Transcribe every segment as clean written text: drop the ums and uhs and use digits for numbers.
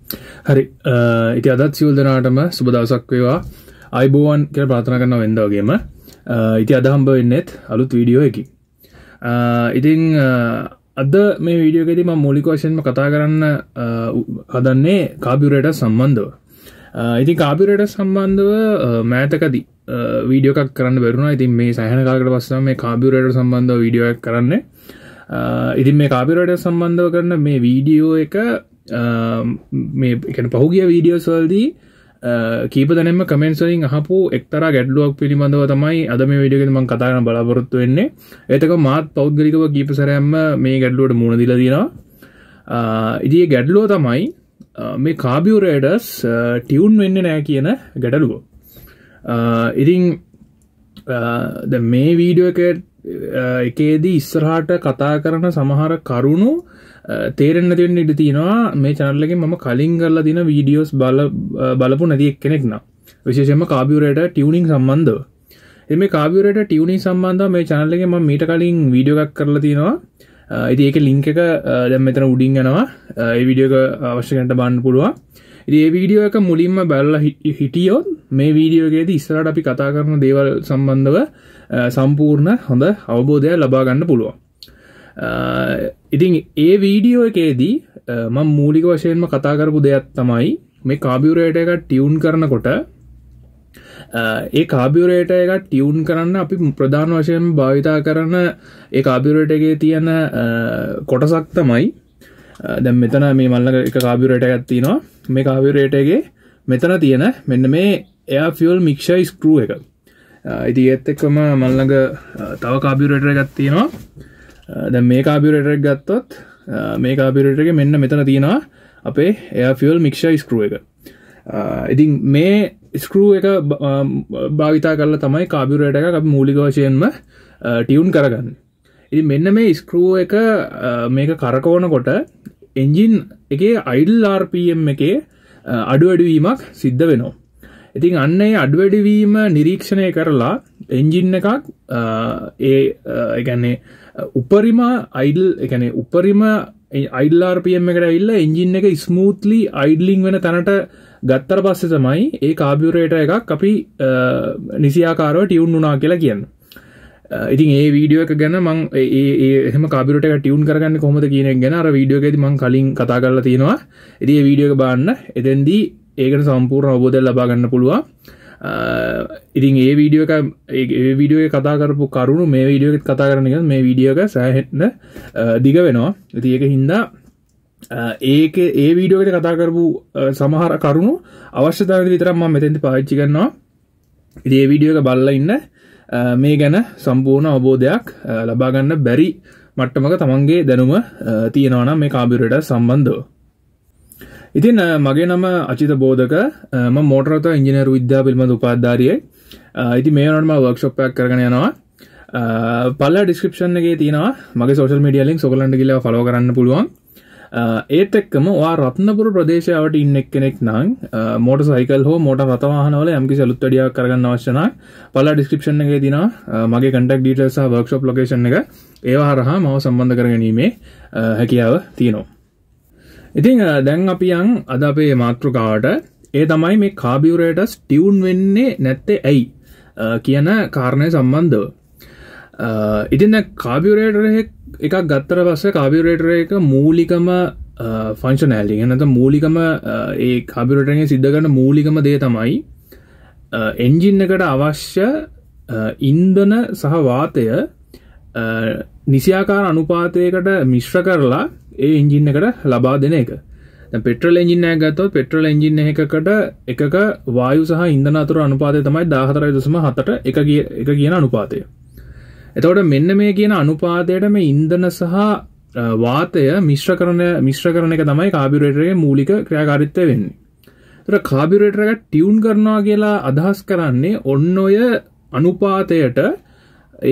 හරි ඉතින් අදත් සියලු දෙනාටම සුබ දවසක් වේවා. අයබෝවන් කියලා ප්‍රාර්ථනා කරනවා වෙනදා වගේම. ඉතින් අද හම්බ වෙන්නේත් අලුත් වීඩියෝ එකකින්. ඉතින් අද මේ වීඩියෝ එකේදී මම මූලික වශයෙන්ම කතා කරන්න හදන්නේ කාබියුරේටර් සම්බන්ධව. ඉතින් කාබියුරේටර් සම්බන්ධව මෑතකදී වීඩියෝ එකක් කරන්න බැරුණා. ඉතින් මේ සෑහෙන කාලයකට පස්සේ මේ කාබියුරේටර් සම්බන්ධව වීඩියෝ එකක් කරන්නේ. ඉතින් මේ කාබියුරේටර් සම්බන්ධව කරන මේ වීඩියෝ එක මේ කියන්නේ පහුගිය වීඩියෝස් වලදී කීප දෙනෙක්ම කමෙන්ට්ස් වලින් අහපු එක්තරා ගැටලුවක් පිළිබඳව තමයි අද මේ වීඩියෝ එකේදී මම කතා කරන්න බලාපොරොත්තු වෙන්නේ. ඒතක මාත් පෞද්ගලිකව කීප සැරයක්ම මේ ගැටලුවට මුහුණ දීලා තියෙනවා. ඉතින් මේ ගැටලුව තමයි මේ කාබියුරේටර්ස් ටියුන් වෙන්නේ නැහැ කියන ගැටලුව. ඉතින් දැන් මේ වීඩියෝ එකේදී ඉස්සරහට කතා කරන සමහර කරුණු තේරෙන්න තියෙන ඉඩ තියෙනවා මේ channel එකෙන් මම කලින් කරලා දින වීඩියෝස් බලපු නැති එක්කෙනෙක් නම් විශේෂයෙන්ම කාබියුරේටර් ටියුනින් සම්බන්ධව. ඉතින් මේ කාබියුරේටර් ටියුනින් සම්බන්ධව මේ channel එකෙන් මම මීට කලින් වීඩියෝ එකක් කරලා තියෙනවා. ඉතින් ඒකේ link එක දැන් මෙතන උඩින් යනවා. ඒ වීඩියෝ එක අවශ්‍ය කෙනෙක්ට බලන්න පුළුවන්. ඉතින් මේ වීඩියෝ එක මුලින්ම බලලා හිටියොත් මේ වීඩියෝ එකේදී ඉස්සරහට අපි කතා කරන දේවල් සම්බන්ධව සම්පූර්ණ හොඳ අවබෝධයක් ලබා ගන්න පුළුවන්. ඉතින් ඒ වීඩියෝ එකේදී මම මූලික වශයෙන්ම කතා කරපු දෙයක් තමයි මේ කාබියුරේටර් එක ටියුන් කරනකොට ඒ කාබියුරේටර් එක ටියුන් කරන්න අපි ප්‍රධාන වශයෙන් භාවිතා කරන ඒ කාබියුරේටර් එකේ තියෙන කොටසක් තමයි දැන් මෙතන මේ මල්ලක එක කාබියුරේටර් එකක් තියෙනවා. මේ කාබියුරේටර් එකේ මෙතන තියෙන මෙන්න මේ air fuel mixture screw එක. ඉතින් ඒත් එක්කම මල්ලක තව කාබියුරේටර් එකක් තියෙනවා. දැන් මේ කාබියුරේටර් එක ගත්තොත් මේ කාබියුරේටර් එකේ මෙන්න මෙතන තියෙනවා අපේ air fuel mixture screw එක. ඉතින් මේ screw එක භාවිතා කරලා තමයි කාබියුරේටර් එකක් අපි මූලික වශයෙන්ම ටියුන් කරගන්නේ. ඉතින් මෙන්න මේ screw එක මේක කරකවනකොට එන්ජින් එකේ idle RPM එකේ අඩු වැඩි වීමක් සිද්ධ වෙනවා. ඉතින් අන්න ඒ අඩු වැඩි වීම නිරීක්ෂණය කරලා එන්ජින් එකක් ඒ කියන්නේ උපරිම idle ඒ කියන්නේ උපරිම idle RPM එකට ඇවිල්ලා එන්ජින් එක ස්මූත්ලි idling වෙන තැනට ගත්තට පස්සේ තමයි ඒ කාබියුරේටර් එකක් අපි නිසියාකාරව ටියුන් වුණා කියලා කියන්නේ. ඉතින් ඒ වීඩියෝ එක ගැන මම එහෙම කාබියුරේටර් එක ටියුන් කරගන්නේ කොහොමද කියන එක ගැන අර වීඩියෝ එකේදී මම කලින් කතා කරලා තියෙනවා. ඉතින් මේ වීඩියෝ එක බලන්න එතෙන්දී ඒකට සම්පූර්ණ අවබෝධයක් ලබා ගන්න පුළුවන්. ඉතින් ඒ වීඩියෝ එක කතා කරපු කරුණු මේ වීඩියෝ එකත් කතා කරන්න ගියොත් මේ වීඩියෝ එක සෑහෙන්න දිග වෙනවා. ඉතින් ඒක හින්දා ඒ වීඩියෝ එකට කතා කරපු සමහර කරුණු අවශ්‍යතාවයට විතරක් මම මෙතෙන්දී පාවිච්චි කරනවා. ඉතින් මේ වීඩියෝ එක බලලා ඉන්න මේ ගැන සම්පූර්ණ අවබෝධයක් ලබා ගන්න බැරි මට්ටමක තමන්ගේ දැනුම තියෙනවා නම් මේ කාබියුරේටර් සම්බන්ධව. ඉතින් මගේ නම අචිත බෝධක. මම මෝටර රථ ඉංජිනේරු විද්‍යාව පිළිබඳ උපාධිධාරියෙක්. ඉතින් මේ වෙනකොට මම වර්ක්ෂොප් එකක් කරගෙන යනවා. පළල ඩිස්ක්‍රිප්ෂන් එකේ තියෙනවා මගේ සෝෂල් මීඩියා ලින්ක්ස් ඔයගලන්ට ගිහලා ෆලෝ කරන්න පුළුවන්. ඒත් එක්කම ඔයා රත්නපුර ප්‍රදේශයට ඉන්න එක්කෙනෙක් නම් මෝටර් සයිකල් හෝ මෝටර් රථ වාහනවල යම්කිසි අලුත් වැඩියාවක් කරගන්න අවශ්‍ය නම් පළල ඩිස්ක්‍රිප්ෂන් එකේ තියෙනවා මගේ contact details සහ workshop location එක. ඒවා හරහා මාව සම්බන්ධ කරගැනීමේ හැකියාව තියෙනවා. ඉතින් දැන් අපි යන් අද අපේ මාතෘකාවට. ඒ තමයි මේ කාබියුරේටර්ස් ටියුන් වෙන්නේ නැත්තේ ඇයි කියන කාරණය සම්බන්ධව. ඉතින් දැන් කාබියුරේටර් එකක් ගත්තට පස්සේ කාබියුරේටර් එක මූලිකම ෆන්ක්ෂනැලිටි නැත්නම් මූලිකම ඒ කාබියුරේටර් එකේ සිද්ධ කරන මූලිකම දේ තමයි එන්ජින් එකට අවශ්‍ය ඉන්ධන සහ වාතය නිසියාකාර අනුපාතයකට මිශ්‍ර කරලා ඒ එන්ජින් එකට ලබා දෙන එක. දැන් පෙට්‍රල් එන්ජින් එකක් ගත්තොත් පෙට්‍රල් එන්ජින් එකකට එකක වායු සහ ඉන්ධන අතර අනුපාතය තමයි 14.7ට එක කියන අනුපාතය. එතකොට මෙන්න මේ කියන අනුපාතයට මේ ඉන්ධන සහ වාතය මිශ්‍ර කරන එක තමයි කාබියුරේටර් එකේ මූලික ක්‍රියාකාරීත්වය වෙන්නේ. ඒතර කාබියුරේටර් එක ටියුන් කරනවා කියලා අදහස් කරන්නේ ඔන්න ඔය අනුපාතයට ඒ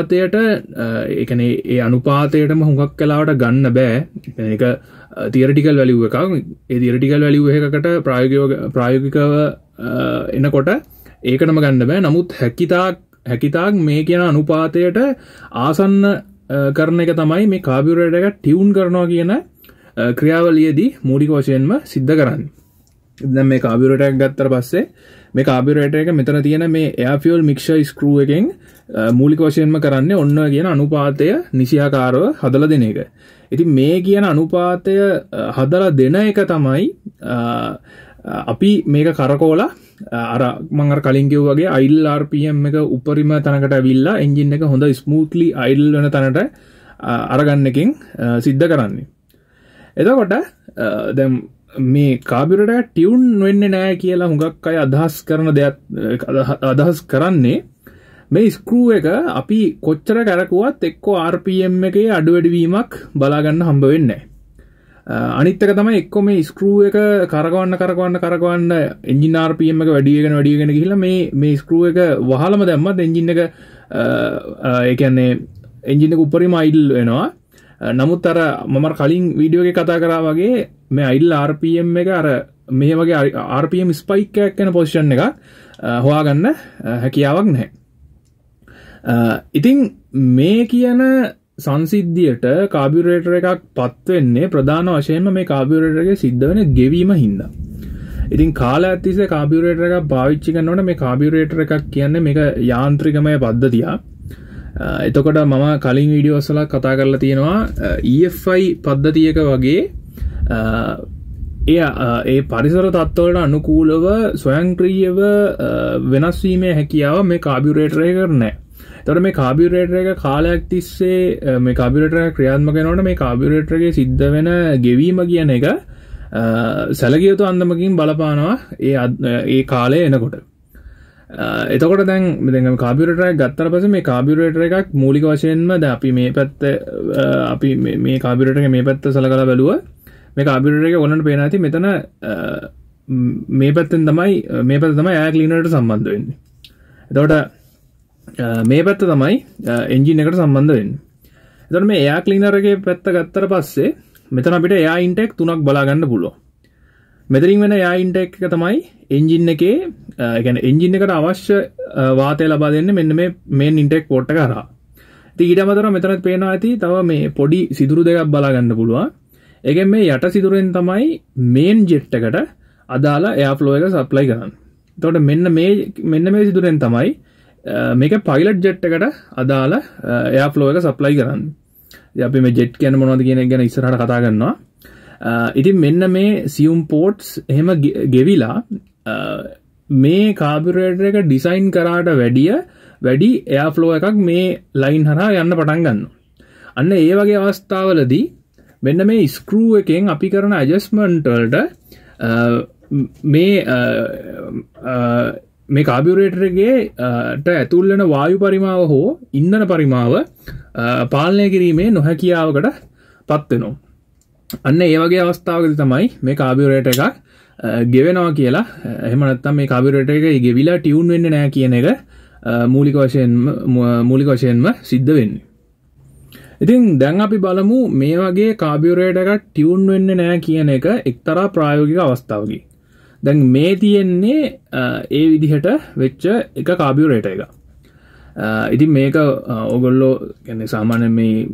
අනුපාතයටම හුඟක් කලාවට ගන්න බෑ. ඒක තියරිටිකල් වැලියු එකක්. ඒ තියරිටිකල් වැලියු එකකට ප්‍රායෝගිකව එනකොට ඒකටම ගන්න බෑ. නමුත් හැකිතාක් මේ කියන අනුපාතයට ආසන්න කරන එක තමයි මේ කාබියුරේටර් එක ටියුන් කරනවා කියන ක්‍රියාවලියේදී මූලික වශයෙන්ම සිද්ධ කරන්නේ. දැන් මේ කාබියුරේටර් එක ගත්තට පස්සේ මේ කාබියුරේටර් එක මෙතන තියෙන මේ එයාර් ෆියුල් මික්ස්චර් ස්ක්‍රූ එකෙන් මූලික වශයෙන්ම කරන්නේ ඔන්න කියන අනුපාතය නිසියාකාරව හදලා දෙන එක. ඉතින් මේ කියන අනුපාතය හදලා දෙන එක තමයි අපි මේක කරකෝලා අර මම අර කලින් කිව්වා වගේ idle rpm එක උපරිම තැනකට ඇවිල්ලා එන්ජින් එක හොඳ ස්මූත්ලි idle වෙන තැනට අරගන්න එකෙන් සිද්ධ කරන්නේ. එතකොට දැන් මේ කාබියුරේටර් ටියුන් වෙන්නේ නැහැ කියලා හුඟක් අය අදහස් කරන දෙයක් අදහස් කරන්නේ මේ ස්ක්‍රූ එක අපි කොච්චර කරකුවත් එක්කෝ RPM එකේ අඩු වැඩි වීමක් බලා ගන්න හම්බ වෙන්නේ නැහැ. අනිත් එක තමයි එක්කෝ මේ ස්ක්‍රූ එක කරකවන්න එන්ජින් RPM එක වැඩි වෙගෙන ගිහිල්ලා මේ ස්ක්‍රූ එක වහලම දැම්මත් එන්ජින් එක ඒ කියන්නේ එන්ජින් එක උඩරිම idle වෙනවා. නමුත් අර මම කලින් වීඩියෝ එකේ කතා කරා වගේ මේ idle RPM එක අර මේ වගේ RPM ස්පයික් එකක් යන පොසිෂන් එක හොයාගන්න හැකියාවක් නැහැ. ඉතින් මේ කියන සංසිද්ධියට කාබියුරේටර් එකක් පත් වෙන්නේ ප්‍රධාන වශයෙන්ම මේ කාබියුරේටර් එකේ සිද්ධ වෙන ගෙවීම හින්දා. ඉතින් කාලයක් තිස්සේ කාබියුරේටර් එකක් පාවිච්චි කරනකොට මේ කාබියුරේටර් එකක් කියන්නේ මේක යාන්ත්‍රිකමය පද්ධතියක්. එතකොට මම කලින් වීඩියෝස් වල කතා කරලා තියෙනවා EFI පද්ධතියක වගේ ඒ පරිසර තත්ත්වවලට අනුකූලව ස්වයංක්‍රීයව වෙනස් වීමේ හැකියාව මේ කාබියුරේටර් එකකට නැහැ. එතකොට මේ කාබියුරේටර් එක කාලයක් තිස්සේ මේ කාබියුරේටර් එක ක්‍රියාත්මක වෙනකොට මේ කාබියුරේටර් එකේ සිද්ධ වෙන ගෙවීම කියන එක සැලකිය යුතු අන්දමකින් බලපානවා ඒ කාලය එනකොට. එතකොට දැන් කාබියුරේටර් එක ගත්තට පස්සේ මේ කාබියුරේටර් එකක් මූලික වශයෙන්ම දැන් අපි මේ පැත්ත අපි මේ කාබියුරේටර් එක මේ පැත්ත සලකලා බැලුවා මේ කාබියුරේටර් එක ඔයගොල්ලන්ට පේනවා ඇති මෙතන මේ පැත්තෙන් තමයි එයාර් ක්ලීනරට සම්බන්ධ වෙන්නේ. එතකොට මේ පැත්ත තමයි එන්ජින් එකට සම්බන්ධ වෙන්නේ. එතකොට මේ එයාර් ක්ලීනර් එකේ පැත්ත ගත්තට පස්සේ මෙතන අපිට එයාර් ඉන්ටේක් තුනක් බලා ගන්න පුළුවන්. මෙතනින් වෙන එයාර් ඉන්ටේක් එක තමයි එන්ජින් එකේ ඒ කියන්නේ එන්ජින් එකට අවශ්‍ය වාතය ලබා දෙන්නේ මෙන්න මේ මේන් ඉන්ටේක් පෝට් එක හරහා. ඉතින් ඊට අමතරව මෙතනත් පේනවා ඇති තව මේ පොඩි සිදුරු දෙකක් බලා ගන්න පුළුවන්. ඒකෙන් මේ යට සිදුරෙන් තමයි මේන් ජෙට් එකට අදාළ එයාර් ෆ්ලෝ එක සප්ලයි කරන්නේ. එතකොට මෙන්න මේ සිදුරෙන් තමයි මේක පයිලට් ජෙට් එකට අදාළ එයාර් ෆ්ලෝ එක සප්ලයි කරන්නේ. ඉතින් අපි මේ ජෙට් කියන්නේ මොනවද කියන එක ගැන ඉස්සරහට කතා කරනවා. ඉතින් මෙන්න මේ සියුම් පෝට්ස් එහෙම ගෙවිලා මේ කාබියුරේටර් එක ඩිසයින් කරාට වැඩි එයාර් ෆ්ලෝ එකක් මේ ලයින් හරහා යන්න පටන් ගන්නවා. අන්න ඒ වගේ අවස්ථාවලදී මෙන්න මේ ස්ක්‍රූ එකෙන් අපි කරන ඇඩ්ජස්ට්මන්ට් වලට මේ කාබියුරේටර් එකේට ඇතුල් වෙන වායු පරිමාව හෝ ඉන්ධන පරිමාව පාලනය කිරීමේ නොහැකියාවකට පත් වෙනවා. අන්න ඒ වගේ අවස්ථාවකදී තමයි මේ කාබියුරේටර් එකක් ගෙවෙනවා කියලා එහෙම නැත්නම් මේ කාබියුරේටර් එක ගෙවිලා ටියුන් වෙන්නේ නැහැ කියන එක මූලික වශයෙන්ම සිද්ධ වෙන්නේ. ඉතින් දැන් අපි බලමු මේ වගේ කාබියුරේටර් එකක් ටියුන් වෙන්නේ නැහැ කියන එක එක්තරා ප්‍රායෝගික අවස්ථාවකදී. දැන් මේ තියෙන්නේ ඒ විදිහට වෙච්ච එක කාබියුරේටර් එකක්. ඉතින් මේක ඔයගොල්ලෝ කියන්නේ සාමාන්‍යයෙන්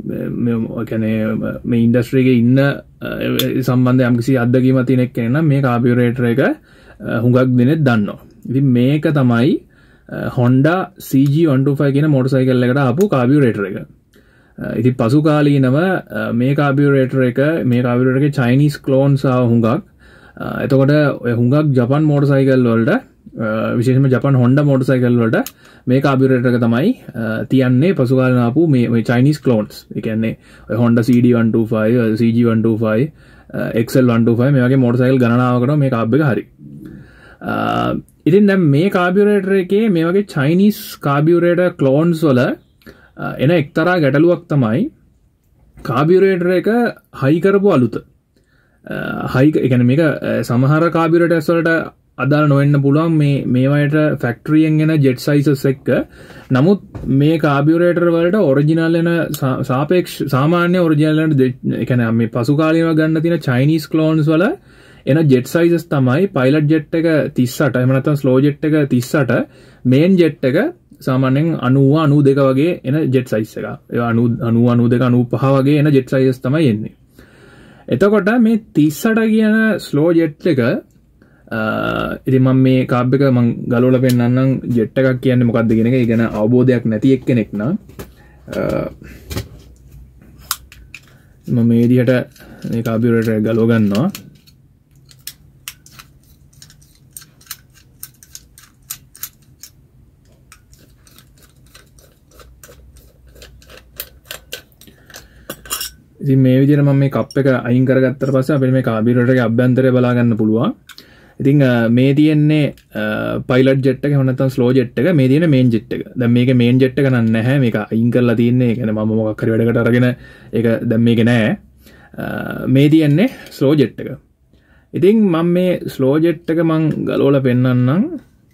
මේ ඉන්ඩස්ට්‍රි එකේ ඉන්න සම්බන්ධ යම්කිසි අත්දැකීමක් තියෙන කෙනෙක් නම් මේ කාබියුරේටර් එක හුඟක් දෙනෙක් දන්නවා. ඉතින් මේක තමයි Honda CG125 කියන මොටර් සයිකල් එකට ආපු කාබියුරේටර් එක. ඉතින් පසු කාලීනව මේ කාබියුරේටර් එකේ චයිනීස් ක්ලෝන්ස් ආව හුඟක්. එතකොට ඔය හුඟක් ජපන් මොටර් සයිකල් වලට විශේෂයෙන්ම ජපන් Honda මොටර් සයිකල් වලට මේ කාබියුරේටර් එක තමයි තියන්නේ පසු කාලේ ආපු මේ චයිනීස් ක්ලෝන්ස්. ඒ කියන්නේ ඔය Honda CD125, CG125, XL125 මේ වගේ මොටර් සයිකල් ගණනාවකට මේ කාබ් එක හරි. ඉතින් දැන් මේ කාබියුරේටර් එකේ මේ වගේ චයිනීස් කාබියුරේටර් ක්ලෝන්ස් වල එන එක්තරා ගැටලුවක් තමයි කාබියුරේටර් එක හයි කරපු අලුත. හයි ඒ කියන්නේ මේක සමහර කාබියුරේටර්ස් වලට අදාළ නොවෙන්න පුළුවන් මේ වයට ෆැක්ටරියෙන් එන ජෙට් සයිසස් එක්ක. නමුත් මේ කාබියුරේටර් වලට ඔරිජිනල් එන සාමාන්‍ය ඔරිජිනල් එන ඒ කියන්නේ මේ පසු කාලේම ගන්න තියෙන චයිනීස් ක්ලෝන්ස් වල එන ජෙට් සයිසස් තමයි පයිලට් ජෙට් එක 38 එහෙම නැත්නම් ස්ලෝ ජෙට් එක 38 මේන් ජෙට් එක සාමාන්‍යයෙන් 90 92 වගේ එන ජෙට් සයිස් එක. ඒවා 90 92 95 වගේ එන ජෙට් සයිසස් තමයි එන්නේ. එතකොට මේ 38 කියන ස්ලෝ ජෙට් එක ඉතින් මම මේ කාබ් එක මම ගලවලා පෙන්නන්නම් ජෙට් එකක් කියන්නේ මොකක්ද කියන එක. ඒ ගැන අවබෝධයක් නැති එක්කෙනෙක් නම් මම මේ විදිහට මේ කාබියුරේටර් ගලව ගන්නවා. ඉතින් මේ විදිහට මම මේ කප් එක අයින් කරගත්තට පස්සේ අපිට මේ කාබියුරේටර් එකේ අභ්‍යන්තරය බලා ගන්න පුළුවන්. ඉතින් මේ තියෙන්නේ පයිලට් ජෙට් එක එහෙම නැත්නම් ස්ලෝ ජෙට් එක. මේ තියෙන මේන් ජෙට් එක. දැන් මේකේ මේන් ජෙට් එක නැහැ. මේක අයින් කරලා තියෙන්නේ. ඒ කියන්නේ මම මොකක් හරි වැඩකට අරගෙන ඒක දැන් මේකේ නැහැ. මේ තියෙන්නේ ස්ලෝ ජෙට් එක. ඉතින් මම මේ ස්ලෝ ජෙට් එක මම ගලවලා පෙන්නන්නම්.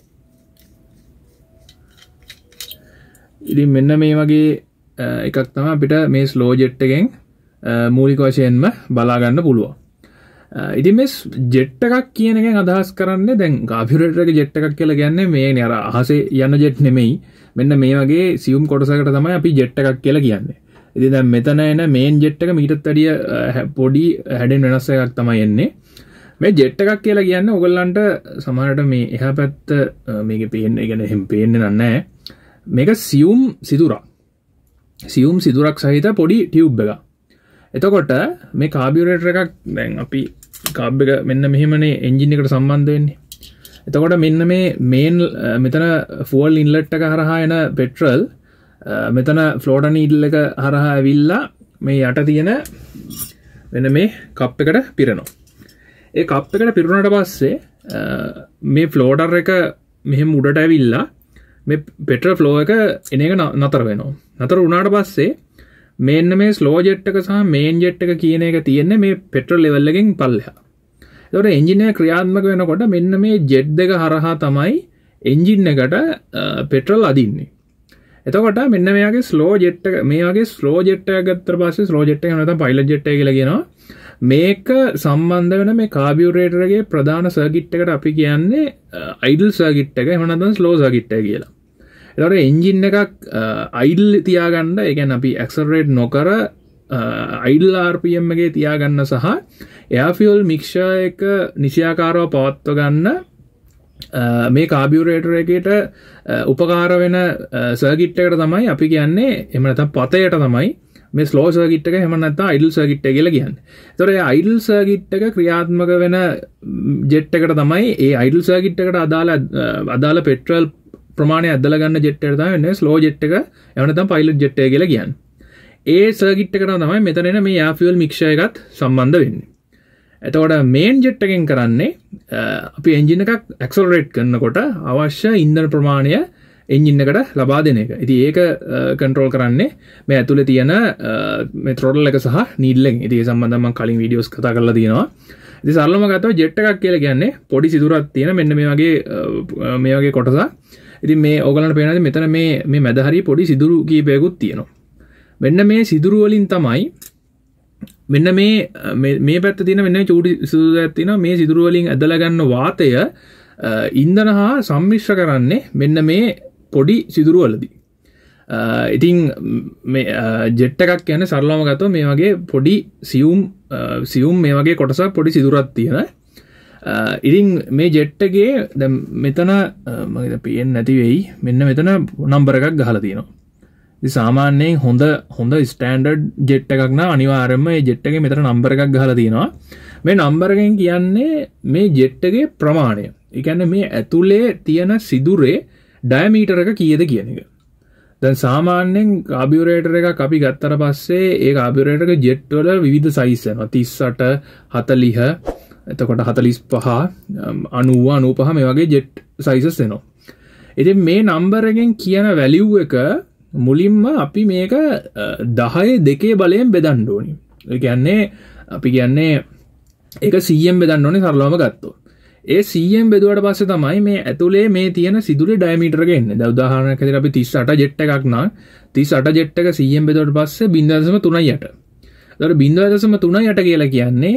ඉතින් මෙන්න මේ වගේ එකක් තමයි අපිට මේ ස්ලෝ ජෙට් එකෙන් මූලික වශයෙන්ම බලා ගන්න පුළුවන්. ඉතින් මේ ජෙට් එකක් කියන එකෙන් අදහස් කරන්නේ දැන් කාබියුරේටර් එකේ ජෙට් එකක් කියලා කියන්නේ මේනේ අර අහසේ යන ජෙට් නෙමෙයි. මෙන්න මේ වගේ සියුම් කොටසකට තමයි අපි ජෙට් එකක් කියලා කියන්නේ. ඉතින් දැන් මෙතන එන මේන් ජෙට් එක මීටත් වැඩිය පොඩි හැඩෙන් වෙනස් එකක් තමයි එන්නේ. මේ ජෙට් එකක් කියලා කියන්නේ ඔයගොල්ලන්ට සමහරට මේ එහා පැත්ත මේකේ පේන්නේ, ඒ කියන්නේ එහෙම පේන්නේ නැහැ. මේක සියුම් සිදුරක්. සියුම් සිදුරක් සහිත පොඩි ටියුබ් එකක්. එතකොට මේ කාබියුරේටර් එකක් දැන් අපි කාබ් එක මෙන්න මෙහෙමනේ එන්ජින් එකට සම්බන්ධ වෙන්නේ. එතකොට මෙන්න මේ මේන් මෙතන ෆුවල් ඉන්ලට් එක හරහා එන පෙට්‍රල් මෙතන ෆ්ලෝටර් නීඩල් එක හරහා ඇවිල්ලා මේ යට තියෙන මෙන්න මේ කප් එකට පිරෙනවා. ඒ කප් එකට පිරුණාට පස්සේ මේ ෆ්ලෝටර් එක මෙහෙම උඩට ඇවිල්ලා මේ පෙට්‍රල් ෆ්ලෝ එක එන එක නතර වෙනවා. නතර වුණාට පස්සේ මෙන්න මේ ස්ලෝ ජෙට් එක සහ මේන් ජෙට් එක කියන එක තියෙන්නේ මේ පෙට්‍රල් ලෙවල් එකෙන් පල්ලෙහා. ඒතකොට එන්ජින් එක ක්‍රියාත්මක වෙනකොට මෙන්න මේ ජෙට් දෙක හරහා තමයි එන්ජින් එකට පෙට්‍රල් අදින්නේ. එතකොට මෙන්න මේ වගේ ස්ලෝ ජෙට් එක මේ වගේ ස්ලෝ ජෙට් එකක් ගත්තට පස්සේ ස්ලෝ ජෙට් එක නැත්නම් පයිලට් ජෙට් එක කියලා කියනවා. මේක සම්බන්ධ වෙන මේ කාබියුරේටර් එකේ ප්‍රධාන සර්කිට් එකට අපි කියන්නේ අයිඩල් සර්කිට් එක එහෙම නැත්නම් ස්ලෝ සර්කිට් එක කියලා. එතකොට එන්ජින් එකක් අයිඩල් තියාගන්න, ඒ කියන්නේ අපි ඇක්සලරේට් නොකර අයිඩල් RPM එකේ තියාගන්න සහ එයාර් ෆියුල් මික්ස්චර් එක නිසියාකාරව පවත්ව ගන්න මේ කාබියුරේටර් එකේට උපකාර වෙන සර්කිට් එකට තමයි අපි කියන්නේ, එහෙම නැත්නම් පතයට තමයි මේ ස්ලෝ සර්කිට් එක එහෙම නැත්නම් අයිඩල් සර්කිට් එක කියලා කියන්නේ. ඒතකොට ඒ අයිඩල් සර්කිට් එක ක්‍රියාත්මක වෙන ජෙට් එකට තමයි ඒ අයිඩල් සර්කිට් එකට අදාළ පෙට්‍රල් ප්‍රමාණය ඇදලා ගන්න ජෙට් එකට තමයි වෙන්නේ ස්ලෝ ජෙට් එක එහෙම නැත්නම් පයිලට් ජෙට් එක කියලා කියන්නේ. ඒ සර්කිට් එකට තමයි මෙතන එන මේ එයාර් ෆියුල් මික්ස්චර් එකත් සම්බන්ධ වෙන්නේ. එතකොට මේන් ජෙට් එකෙන් කරන්නේ අපි එන්ජින් එකක් ඇක්සලරේට් කරනකොට අවශ්‍ය ඉන්ධන ප්‍රමාණය එන්ජින් එකට ලබා දෙන එක. ඉතින් ඒක කන්ට්‍රෝල් කරන්නේ මේ ඇතුලේ තියෙන මේ throttle එක සහ needle එක. ඉතින් ඒ සම්බන්ධව මම කලින් වීඩියෝස් කතා කරලා තියෙනවා. ඉතින් සරලවම ගත්තොත් ජෙට් එකක් කියලා කියන්නේ පොඩි සිදුරක් තියෙන මෙන්න මේ වගේ කොටසක්. ඉතින් මේ ඕගලන්ට පේනවාද මෙතන මේ මැද හරිය පොඩි සිදුරු කීපයකුත් තියෙනවා. මෙන්න මේ සිදුරු වලින් තමයි මෙන්න මේ පැත්ත තියෙන මෙන්න චූටි සිදුරුවක් තියෙනවා. මේ සිදුරු වලින් ඇදලා ගන්න වාතය ඉන්ධන හා සම්මිශ්‍ර කරන්නේ මෙන්න මේ පොඩි සිදුරු වලදී. ඉතින් මේ ජෙට් එකක් කියන්නේ සරලවම ගත්තොත් මේ වගේ පොඩි සියුම් මේ වගේ කොටසක් පොඩි සිදුරක් තියෙන. ඉතින් මේ ජෙට් එකේ දැන් මෙතන මම හිතා පේන්නේ නැති වෙයි. මෙන්න මෙතන නම්බර් එකක් ගහලා තියෙනවා. ඉතින් සාමාන්‍යයෙන් හොඳ ස්ටෑන්ඩඩ් ජෙට් එකක් නම් අනිවාර්යයෙන්ම මේ ජෙට් එකේ මෙතන නම්බර් එකක් ගහලා තියෙනවා. මේ නම්බර් එකෙන් කියන්නේ මේ ජෙට් එකේ ප්‍රමාණය. ඒ කියන්නේ මේ ඇතුලේ තියෙන සිදුරේ ඩයමීටර් එක කීයද කියන එක. දැන් සාමාන්‍යයෙන් කාබියුරේටර් එකක් අපි ගත්තට පස්සේ ඒ කාබියුරේටර් එක ජෙට් වල විවිධ සයිස් වෙනවා. 38, 40, එතකොට 45, 90, 95 මේ වගේ ජෙට් සයිසස් එනවා. ඉතින් මේ නම්බර් එකෙන් කියන වැලියු එක මුලින්ම අපි මේක 10 බලයෙන් බෙදන්න ඕනේ. ඒ කියන්නේ අපි කියන්නේ ඒක 100ෙන් බෙදන්න ඕනේ සරලවම ගත්තොත්. ඒ 100ෙන් බෙදුවට පස්සේ තමයි මේ ඇතුලේ මේ තියෙන සිදුරේ ඩයමීටර් එක එන්නේ. දැන් උදාහරණයක් හැටියට අපි 38 ජෙට් එකක් නම් 38 ජෙට් එක 100ෙන් බෙදුවට පස්සේ 0.38. ඒතකොට 0.38 කියලා කියන්නේ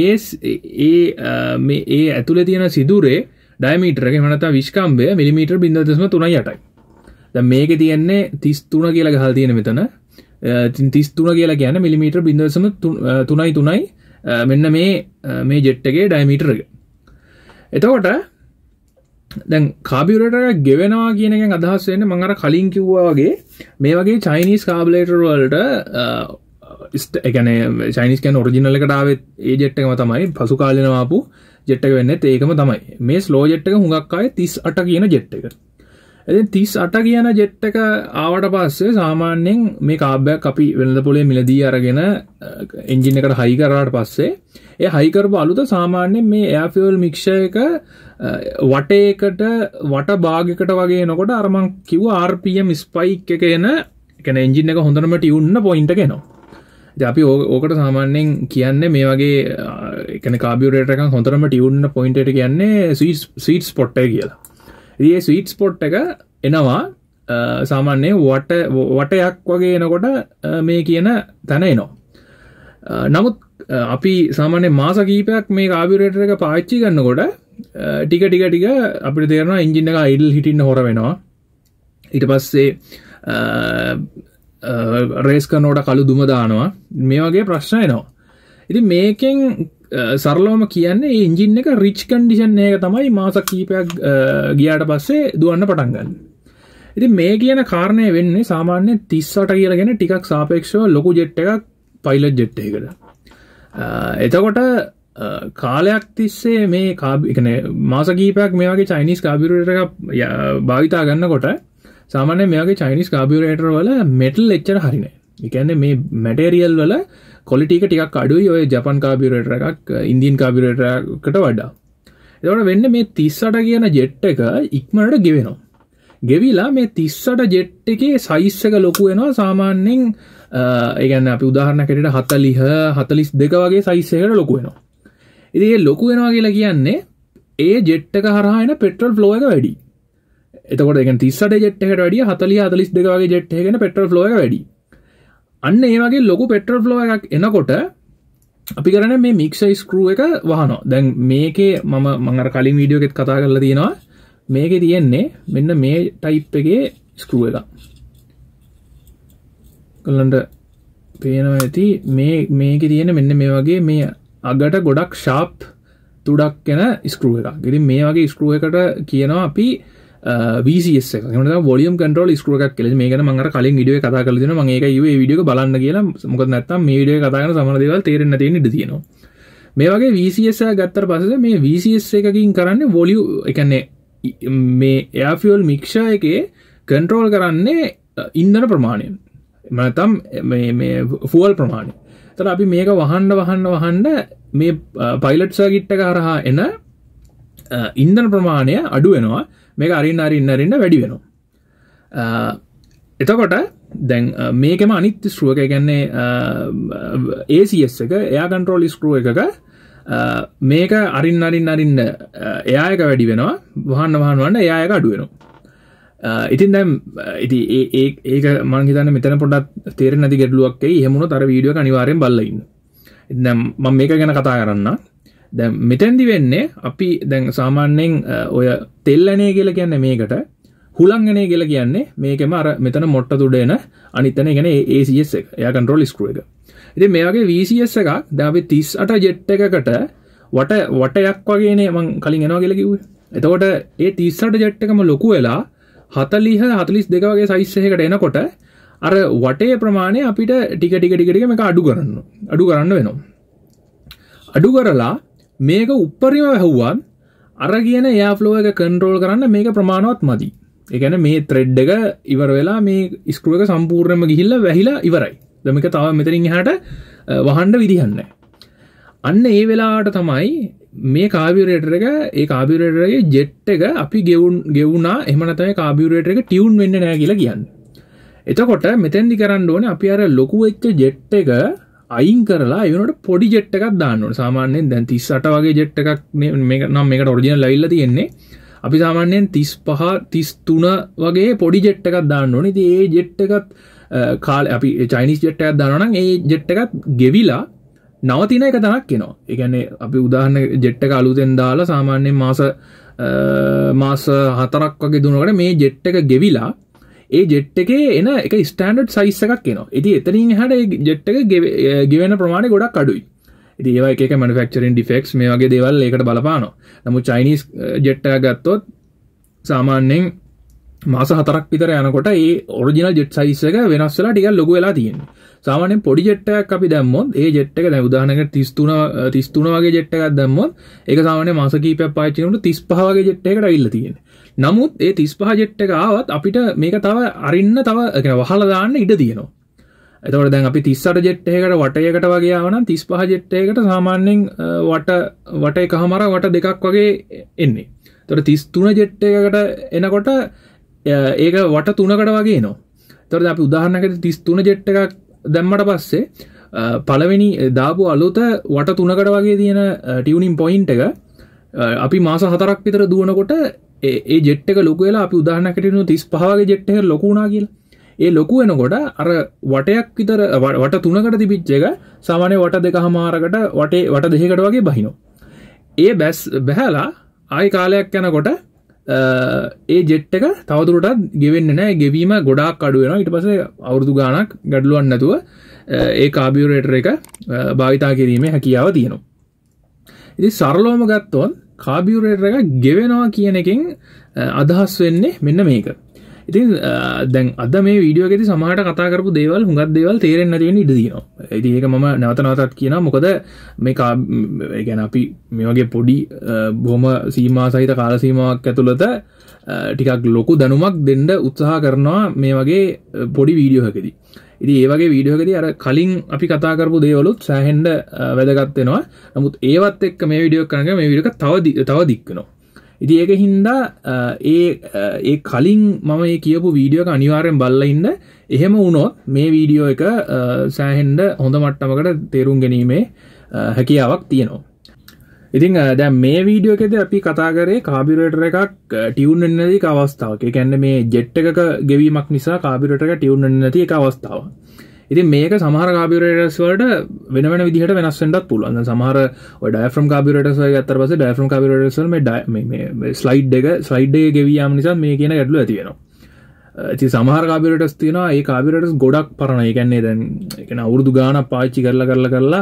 ඒ ඇතුලේ තියෙන සිදුරේ ඩයමීටර් එක එහෙම නැත්නම් විස්කම්භය මිලිමීටර් 0.38යි. දැන් මේකේ තියෙන්නේ 33 කියලා ගහලා තියෙන මෙතන. 33 කියලා කියන්නේ මිලිමීටර් 0.33යි මෙන්න මේ ජෙට් එකේ ඩයමීටර් එක. එතකොට දැන් කාබියුරේටර් එක ගෙවෙනවා කියන එකෙන් අදහස් වෙන්නේ මම අර කලින් කිව්වා වගේ මේ වගේ චයිනීස් කාබියුරේටර් වලට ඒ කියන්නේ චයිනීස් කියන්නේ ඔරිජිනල් එකට ආවේ ඒ ජෙට් එකම තමයි පසු කාලේනම ආපු ජෙට් එක වෙන්නේත් ඒකම තමයි. මේ ස්ලෝ ජෙට් එක හුඟක් ආයේ 38 කියන ජෙට් එක. ඉතින් 38 කියන ජෙට් එක ආවට පස්සේ සාමාන්‍යයෙන් මේ කාබ්බයක් අපි වෙළඳ පොලේ මිලදී අරගෙන එන්ජින් එකට හයි කරාට පස්සේ ඒ හයි කරපු අලුත සාමාන්‍යයෙන් මේ එයාර් ෆියුල් මික්ස්චර් එක වටේකට වට භාගයකට වගේ එනකොට අර මං කිව්වා RPM ස්පයික් එක එන කියන්නේ එන්ජින් එක හොඳටම ටියුන් වෙන පොයින්ට් එක එනවා. ඉතින් අපි ඕකට සාමාන්‍යයෙන් කියන්නේ මේ වගේ ඒ කියන්නේ කාබියුරේටර් එකක් හොඳටම ටියුන් වෙන පොයින්ට් එකට කියන්නේ ස්වීට් ස්පොට් එක කියලා. ඉතින් මේ ස්වීට් ස්පොට් එක එනවා සාමාන්‍යයෙන් වටයක් වගේ එනකොට මේ කියන තැන එනවා. නමුත් අපි සාමාන්‍ය මාස කීපයක් මේ කාබියුරේටර් එක පාවිච්චි කරනකොට ටික අපිට තේරෙනවා එන්ජින් එක අයිඩල් හිටින්න හොර වෙනවා. ඊට පස්සේ රේස් කරනකොට කළු දුම දානවා. මේ වගේ ප්‍රශ්න එනවා. ඉතින් මේකෙන් සරලවම කියන්නේ මේ එන්ජින් එක රිච් කන්ඩිෂන් එක තමයි මාස කීපයක් ගියාට පස්සේ දුවන්න පටන් ගන්න. ඉතින් මේ කියන කාරණය වෙන්නේ සාමාන්‍ය 38 කියලා කියන ටිකක් සාපේක්ෂව ලොකු ජෙට් එකක් පයිලට් ජෙට් එකකට. එතකොට කාලයක් තිස්සේ මේ මාස කීපයක් මේ වගේ චයිනීස් කාබියුරේටර් එකක් භාවිතා කරනකොට සාමාන්‍යයෙන් මේ වගේ චයිනීස් කාබියුරේටර් වල මෙටල් එච්චර හරි නැහැ. ඒ කියන්නේ මේ මැටීරියල් වල ක්වොලිටි එක ටිකක් අඩුයි ඔය ජපන් කාබියුරේටර් එකක් ඉන්දියන් කාබියුරේටර් එකකට වඩා. ඒතකොට වෙන්නේ මේ 38 කියන ජෙට් එක ඉක්මනට ගෙවෙනවා. ගෙවිලා මේ 38 ජෙට් එකේ සයිස් එක ලොකු වෙනවා සාමාන්‍යයෙන් ඒ කියන්නේ අපි උදාහරණයක් හැටියට 40 42 වගේ සයිස් එකකට ලොකු වෙනවා. ඉතින් මේ ලොකු වෙනවා කියලා කියන්නේ ඒ ජෙට් එක හරහා එන පෙට්‍රල් ෆ්ලෝ එක වැඩි. එතකොට ඒ කියන්නේ 38 ජෙට් එකකට වැඩිය 40 42 වගේ ජෙට් එකක එන පෙට්‍රල් ෆ්ලෝ එක වැඩි. අන්න ඒ වගේ ලොකු පෙට්‍රල් ෆ්ලෝ එකක් එනකොට අපි කරන්නේ මේ මික්සර් ස්ක්‍රූ එක වහනවා. දැන් මේකේ මම අර කලින් වීඩියෝ එකෙත් කතා කරලා තියෙනවා. මේකේ තියෙන්නේ මෙන්න මේ ටයිප් එකේ ස්ක්‍රූ එකක්. කලන්ට පේනවා ඇති මේකේ තියෙන මෙන්න මේ වගේ මේ අගට ගොඩක් ෂාප් තුඩක් එන ස්ක්‍රූ එකක්. ඉතින් මේ වගේ ස්ක්‍රූ එකට කියනවා අපි VCS එක. එහෙම නැත්නම් වොලියම් කන්ට්‍රෝල් ස්ක්‍රූ එකක් කියලා. මේක ගැන මම අර කලින් වීඩියෝ එකේ කතා කරලා තියෙනවා. මම ඒකයි කිව්වේ මේ වීඩියෝ එක බලන්න කියලා. මොකද නැත්නම් මේ වීඩියෝ එකේ කතා කරන සමහර දේවල් තේරෙන්නේ නැති වෙන්න ඉඩ තියෙනවා. මේ වගේ VCS එකක් ගත්තට පස්සේ මේ VCS එකකින් කරන්නේ වොලියම් ඒ කියන්නේ මේ එයාර් ෆියුල් මික්ස්චර් එකේ කන්ට්‍රෝල් කරන්නේ ඉන්ධන ප්‍රමාණය. නැත්නම් මේ ෆුවල් ප්‍රමාණය. එතකොට අපි මේක වහන්න මේ පයිලට් සර්කිට් එක හරහා එන ඉන්ධන ප්‍රමාණය අඩු වෙනවා. මේක අරින්න වැඩි වෙනවා. එතකොට දැන් මේකෙම අනිත් ස්ක්‍රූ එක කියන්නේ ACS එක එයාර් කන්ට්‍රෝල් ස්ක්‍රූ එකක මේක අරින්න එයා එක වැඩි වෙනවා. වහන්න එයා එක අඩු වෙනවා. ඉතින් දැන් ඉතින් ඒක මම හිතන්නේ මෙතන පොඩ්ඩක් තේරෙන්නේ නැති ගැටලුවක් එයි. එහෙම වුණොත් අර වීඩියෝ එක අනිවාර්යෙන් බලලා ඉන්න. ඉතින් දැන් මම මේක ගැන කතා කරන්න. දැන් මෙතෙන්දි වෙන්නේ අපි දැන් සාමාන්‍යයෙන් ඔය තෙල් ඇනේ කියලා කියන්නේ මේකට හුලං ඇනේ කියලා කියන්නේ මේකෙම අර මෙතන මොට්ට තුඩ එන අනිත් තැන කියන්නේ ACS එක. එයා කන්ට්‍රෝල් ස්ක්‍රූ එක. ඉතින් මේ වගේ VCS එකක් දැන් අපි 38 ජෙට් එකකට වටයක් වගේනේ මම කලින් එනවා කියලා කිව්වේ. එතකොට ඒ 38 ජෙට් එකම ලොකු වෙලා 40 42 වගේ සයිස් එකකට එනකොට අර වටේ ප්‍රමාණය අපිට ටික මේක අඩු කරන්න වෙනවා. අඩු කරලා මේක උඩරිම වැහුවත් අර කියන එයාර් ෆ්ලෝ එක කන්ට්‍රෝල් කරන්න මේක ප්‍රමාණවත් මදි. ඒ කියන්නේ මේ ත්‍රෙඩ් එක ඉවර වෙලා මේ ස්ක්‍රූ එක සම්පූර්ණයෙන්ම ගිහිල්ලා වැහිලා ඉවරයි. දැන් මේක තව මෙතනින් එහාට වහන්න විදිහක් නැහැ. අන්න ඒ වෙලාවට තමයි මේ කාබියුරේටර් එකේ ජෙට් එක අපි ගෙවුනා එහෙම නැත්නම් කාබියුරේටර් එක ටියුන් වෙන්නේ නැහැ කියලා කියන්නේ. එතකොට මෙතෙන්දි කරන්න ඕනේ අපි අර ලොකු වෙච්ච ජෙට් එක අයින් කරලා ඒ වෙනකොට පොඩි ජෙට් එකක් දාන්න ඕනේ. සාමාන්‍යයෙන් දැන් 38 වගේ ජෙට් එකක් මේකට ඔරිජිනල් ඇවිල්ලා තියෙන්නේ. අපි සාමාන්‍යයෙන් 35 33 වගේ පොඩි ජෙට් එකක් දාන්න ඕනේ. ඉතින් ඒ ජෙට් එකත් කාලේ අපි චයිනීස් ජෙට් එකක් දානවා නම් ඒ ජෙට් එකත් ගෙවිලා නවතින එක තනක් එනවා. ඒ කියන්නේ අපි උදාහරණ ජෙට් එක අලුතෙන් දාලා සාමාන්‍යයෙන් මාස 4ක් වගේ දුනකොට මේ ජෙට් එක ගෙවිලා ඒ ජෙට් එකේ එන එක ස්ටෑන්ඩඩ් සයිස් එකක් එනවා. ඉතින් එතනින් එහාට ඒ ජෙට් එක ගෙවෙන ප්‍රමාණය ගොඩක් අඩුයි. ඉතින් ඒවා එක එක manufacturing defects මේ වගේ දේවල් ඒකට බලපානවා. නමුත් Chinese jet එක ගත්තොත් සාමාන්‍යයෙන් මාස 4ක් විතර යනකොට ඒ ඔරිජිනල් ජෙට් සයිස් එක වෙනස් වෙලා ටිකක් ලොකු වෙලා තියෙනවා. සාමාන්‍යයෙන් පොඩි ජෙට් එකක් අපි දැම්මොත් ඒ ජෙට් එක දැන් උදාහරණයකට 33 වගේ ජෙට් එකක් දැම්මොත් ඒක සාමාන්‍යයෙන් මාස කිහිපයක් පාවිච්චි කරනකොට 35 වගේ ජෙට් එකකට අවිල්ල තියෙනවා. නමුත් ඒ 35 ජෙට් එක ආවත් අපිට මේක තව අරින්න තව වහලා දාන්න ඉඩ තියෙනවා. එතකොට දැන් අපි 38 ජෙට් එකකට වටයකට වගේ ආවනම් 35 ජෙට් එකකට සාමාන්‍යයෙන් වට එකමාර වට දෙකක් වගේ එන්නේ. එතකොට 33 ජෙට් එකකට එනකොට ඒක වට 3කට වගේ එනවා. එතකොට අපි උදාහරණයකට 33 ජෙට් එකක් දැම්මට පස්සේ පළවෙනි දාපු අලුත වට 3කට වගේ තියෙන ටියුනින් පොයින්ට් එක අපි මාස 4ක් විතර දුවනකොට ඒ ජෙට් එක ලොකු වෙලා අපි උදාහරණයකට 35 වගේ ජෙට් එකකට ලොකු වුණා කියලා. ඒ ලොකු වෙනකොට අර වටයක් විතර වට 3කට තිබිච්ච එක සාමාන්‍ය වට දෙකමාරකට වට දෙකකට වගේ බහිනවා. ඒ බැහැලා ආයි කාලයක් යනකොට ඒ ජෙට් එක තවදුරටත් ගෙවෙන්නේ නැහැ. ගෙවීම ගොඩාක් අඩු වෙනවා. ඊට පස්සේ අවුරුදු ගාණක් ගැඩලුවක් නැතුව ඒ කාබියුරේටර් එක භාවිතා කිරීමේ හැකියාව තියෙනවා. ඉතින් සරලවම ගත්තොත් කාබියුරේටර් එක ගෙවෙනවා කියන එකෙන් අදහස් වෙන්නේ මෙන්න මේක. ඉතින් දැන් අද මේ වීඩියෝ එකේදී සමහරට කතා කරපු දේවල් හුඟක් දේවල් තේරෙන්නේ නැති වෙන්න ඉඩ තියෙනවා. ඉතින් ඒක මම නැවත නැවතත් කියනවා. මොකද මේ ඒ කියන්නේ අපි මේ වගේ පොඩි බොහොම සීමා සහිත කාල සීමාවක් ඇතුළත ටිකක් ලොකු දැනුමක් දෙන්න උත්සාහ කරනවා මේ වගේ පොඩි වීඩියෝ එකකදී. ඉතින් ඒ වගේ වීඩියෝ එකකදී අර කලින් අපි කතා කරපු දේවලුත් සෑහෙන්න වැදගත් වෙනවා. නමුත් ඒවත් එක්ක මේ වීඩියෝ එක කරනකොට මේ වීඩියෝ එක තව දික් වෙනවා. ඉතින් ඒක හින්දා ඒ කලින් මම මේ කියපු වීඩියෝ එක අනිවාර්යෙන් බලලා ඉන්න. එහෙම වුණොත් මේ වීඩියෝ එක සෑහෙන්න හොඳ මට්ටමකට තේරුම් ගැනීමේ හැකියාවක් තියෙනවා. ඉතින් දැන් මේ වීඩියෝ එකේදී අපි කතා කරේ කාබියුරේටර් එකක් ටියුන් වෙන්නේ නැති එක අවස්ථාවක්. ඒ කියන්නේ මේ ජෙට් එකක ගෙවීමක් නිසා කාබියුරේටර් එක ටියුන් වෙන්නේ නැති එක අවස්ථාවක්. ඉතින් මේක සමහර කාබියුරේටර්ස් වලට වෙන විදිහට වෙනස් වෙන්නත් පුළුවන්. දැන් සමහර ඔය ඩයෆ්‍රම් කාබියුරේටර්ස් වගේ ගත්තාට පස්සේ ඩයෆ්‍රම් කාබියුරේටර්ස් වල මේ ස්ලයිඩ් එකේ ගෙවී යාම නිසා මේ කියන ගැටලුව ඇති වෙනවා. ඉතින් සමහර කාබියුරේටර්ස් තියෙනවා ඒ කාබියුරේටර්ස් ගොඩක් පරණ. ඒ කියන්නේ දැන් ඒ කියන්නේ අවුරුදු ගාණක් පාවිච්චි කරලා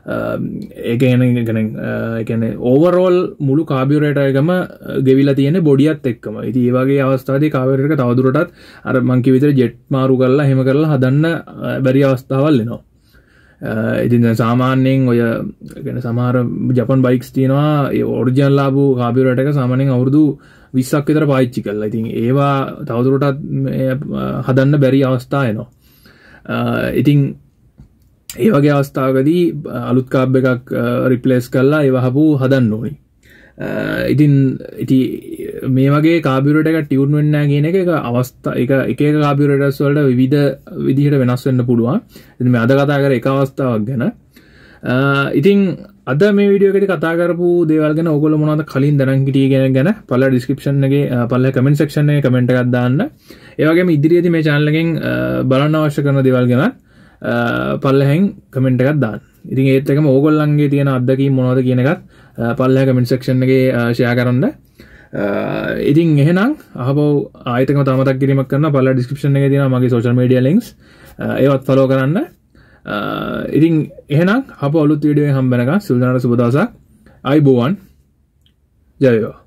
ඒ කියන්නේ ඕවර්ऑල් මුළු කාබියුරේටර් එකම ගෙවිලා තියෙන්නේ බොඩියත් එක්කම. ඉතින් මේ වගේ අවස්ථාවේදී කාබියුරේටර් එක තවදුරටත් අර මං කිව්ව විදිහට ජෙට් මාරු කරලා එහෙම කරලා හදන්න බැරි අවස්ථාවල් එනවා. ඉතින් සාමාන්‍යයෙන් ඔය කියන්නේ සමහර ජපන් බයික්ස් තියෙනවා ඒ ඔරිජිනල් ආපු කාබියුරේටර් එක සාමාන්‍යයෙන් අවුරුදු 20ක් විතර පාවිච්චි කරලා. ඉතින් ඒවා තවදුරටත් හදන්න බැරි අවස්ථා එනවා. ඉතින් ඒ වගේ අවස්ථාවකදී අලුත් කාබ් එකක් රිප්ලේස් කරලා ඒව හපු හදන්න ඕනි. ඉතින් මේ වගේ කාබියුරේටර් එක ටියුන් වෙන්නේ නැහැ කියන එක අවස්ථා එක කාබියුරේටර්ස් වලට විවිධ විදිහට වෙනස් වෙන්න පුළුවන්. ඉතින් මේ අද කතා කරේ එක අවස්ථාවක් ගැන. ඉතින් අද මේ වීඩියෝ එකේදී කතා කරපු දේවල් ගැන ඕගොල්ලෝ මොනවද කලින් දැනන් හිටියේ ගැන පළල ඩිස්ක්‍රිප්ෂන් එකේ පළල කමෙන්ට් සෙක්ෂන් එකේ කමෙන්ට් එකක් දාන්න. ඒ වගේම ඉදිරියේදී මේ channel එකෙන් බලන්න අවශ්‍ය කරන දේවල් ගැන පල්ලෙහෙන් කමෙන්ට් එකක් දාන්න. ඉතින් ඒත් එකම ඕගොල්ලන්ගේ තියෙන අත්දැකීම් මොනවද කියන එකත් පල්ලෙහා කමෙන්ට් සෙක්ෂන් එකේ ෂෙයා කරන්න. ඉතින් එහෙනම් අහපො ආයතනම තව මතක් කිරීමක් කරනවා. පල්ලෙහා ඩිස්ක්‍රිප්ෂන් එකේ තියෙනවා මගේ සෝෂල් මීඩියා ලින්ක්ස්. ඒවත් ෆලෝ කරන්න. ඉතින් එහෙනම් අහපො අලුත් වීඩියෝ එකකින් හම්බ වෙනකන් සිල් දනාට සුබ දවසක්. ආයිබෝවන්. ජය වේවා.